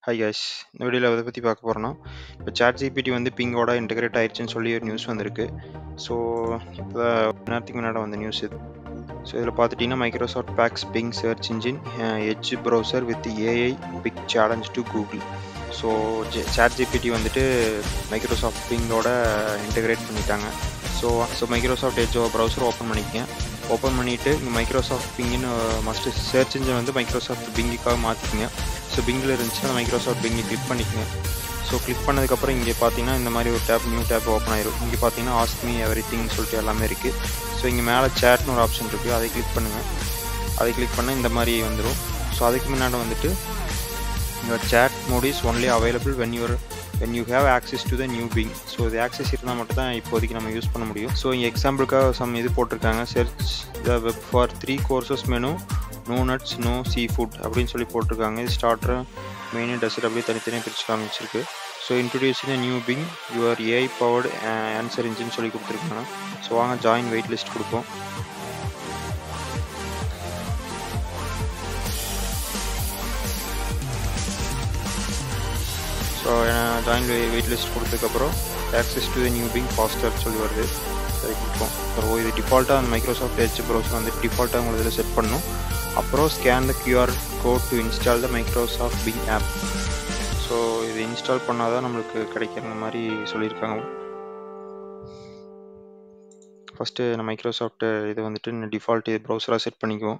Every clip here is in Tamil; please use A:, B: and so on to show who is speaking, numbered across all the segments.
A: ஹாய் guys, இந்த வீடியோவில் எதை பற்றி பார்க்க போகிறோன்னா இப்போ ChatGPT வந்து பிங்கோட இன்டெகிரேட் ஆயிடுச்சுன்னு சொல்லி ஒரு நியூஸ் வந்திருக்கு. ஸோ இப்போ நேரத்துக்கு முன்னாடி வந்த நியூஸ் இது. ஸோ இதில் பார்த்துட்டிங்கன்னா Microsoft backs Bing search engine Edge browser with AI big challenge to Google. So ChatGPT வந்துட்டு மைக்ரோசாஃப்ட் பிங்கோட இன்டெகிரேட் பண்ணிட்டாங்க. So Microsoft Edge browser open பண்ணிக்கங்க. ஓப்பன் பண்ணிவிட்டு இங்கே மைக்ரோசாஃப்ட் பிங்குன்னு மஸ்ட்டு சர்ச் இன்ஜின் வந்து மைக்ரோசாஃப்ட் பிங்குக்காக மாற்றிக்கிங்க. ஸோ பிங்கில் இருந்துச்சுன்னா மைக்ரோசாஃப்ட் பிங்கை கிளிக் பண்ணிக்கங்க. ஸோ கிளிக் பண்ணதுக்கப்புறம் இங்கே பார்த்தீங்கன்னா இந்த மாதிரி ஒரு நியூ டேப் ஓப்பன் ஆயிரும். இங்கே பார்த்தீங்கன்னா ஆஸ்க் மீ எவ்ரிதிங்னு சொல்லிட்டு எல்லாமே இருக்குது. ஸோ இங்கே மேலே சேட்னு ஒரு ஆப்ஷன் இருக்குது, அதை கிளிக் பண்ணுங்கள். அதை கிளிக் பண்ணால் இந்த மாதிரி வந்துடும். ஸோ அதுக்கு முன்னாடி வந்துட்டு your chat mode is only available when you have access to the new Bing. So இது ஆக்சஸ் இருந்தால் மட்டும் தான் இப்போதைக்கு நம்ம யூஸ் பண்ண முடியும். ஸோ இங்கே எக்ஸாம்பிளுக்காக சம் இது போட்டிருக்காங்க, search the web for 3 courses menu, no nuts, no seafood அப்படின்னு சொல்லி போட்டிருக்காங்க. இது ஸ்டார்டர் மெயின் டெசர்ட் அப்படியே தனித்தனியாக பிரித்து காமிச்சிருக்கு. So introducing a new Bing, your AI powered answer engine சொல்லி கொடுத்துருக்காங்க. ஸோ வாங்க ஜாயின் வெயிட் லிஸ்ட் கொடுப்போம். ஸோ ஜாயின் வெயிட் லிஸ்ட் கொடுத்ததுக்கப்புறம் access to the new Bing faster சொல்லி வருது. சரி கொடுப்போம். ஸோ இது டிஃபால்ட்டாக அந்த மைக்ரோசாஃப்ட் எட்ஜ் ப்ரௌசர் வந்து டிஃபால்ட்டாக உங்களுக்கு இதில் செட் பண்ணணும். அப்புறம் scan the QR code to install the Microsoft Bing app. So இது இன்ஸ்டால் பண்ணால் தான் நம்மளுக்கு கிடைக்கிற மாதிரி சொல்லியிருக்காங்க. ஃபஸ்ட்டு நம்ம மைக்ரோசாஃப்ட் இது வந்துட்டு டிஃபால்ட் இது ப்ரௌசராக செட் பண்ணிக்குவோம்.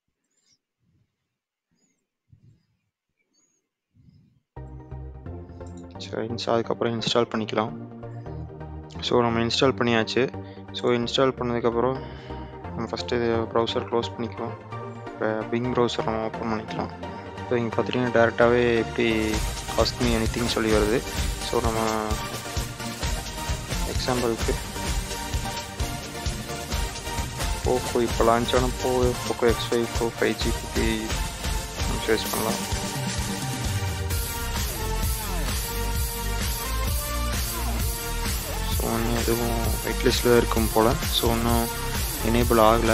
A: சரி, அதுக்கப்புறம் இன்ஸ்டால் பண்ணிக்கலாம். ஸோ நம்ம இன்ஸ்டால் பண்ணியாச்சு. ஸோ இன்ஸ்டால் பண்ணதுக்கப்புறம் நம்ம ஃபஸ்ட்டு ப்ரௌசர் க்ளோஸ் பண்ணிக்கலாம். இப்போ பிங் ப்ரௌசர் நம்ம ஓப்பன் பண்ணிக்கலாம். ஸோ இங்கே பார்த்துட்டிங்கன்னா டேரெக்டாகவே எப்படி ஆஸ்க் மீ எனிதிங் சொல்லி வருது. ஸோ நம்ம எக்ஸாம்பிளுக்கு போக்கோ இப்போ லான்ச் ஆன போக்கோ X5 Pro 5G பற்றி நம்ம சர்ச் பண்ணலாம். ஸோ ஒன்றும் எதுவும் வெயிட் லிஸ்ட்டில் இருக்கும் போல். ஸோ ஒன்றும் எனேபிள் ஆகலை.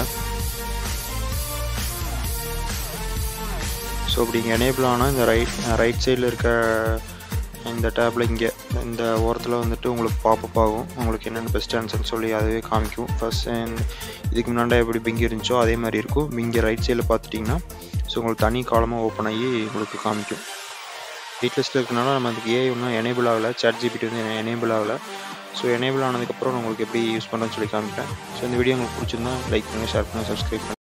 A: ஸோ அப்படி இங்கே எனேபிள் ஆனால் இந்த ரைட் சைடில் இருக்க இந்த டேப்பில் இங்கே இந்த ஓரத்தில் வந்துட்டு உங்களுக்கு பாப்பப் ஆகும். உங்களுக்கு என்னென்ன பெஸ்ட் ஆன்சர்னு சொல்லி அதுவே காமிக்கும். ஃபஸ்ட் இதுக்கு முன்னாடி எப்படி பிங் இருந்துச்சோ அதே மாதிரி இருக்கும். இங்கே ரைட் சைடில் பார்த்துட்டிங்கன்னா ஸோ உங்களுக்கு தனி காலமாக ஓப்பன் ஆகி உங்களுக்கு காமிக்கும். வெயிட் லிஸ்ட்டில் இருக்கனால நம்ம அதுக்கு ஏஐ ஒன்றும் எனேபிள் ஆகலை, ChatGPT வந்து எனேபிள் ஆகலை. ஸோ எனேபிள் ஆனதுக்கப்புறம் நான் உங்களுக்கு எப்படி யூஸ் பண்ணுறேன்னு சொல்லி காமிப்பேன். ஸோ இந்த வீடியோ உங்களுக்கு பிடிச்சிருந்தா லைக் பண்ணுங்கள், ஷேர் பண்ணுங்கள், சப்ஸ்கிரைப் பண்ணுங்கள்.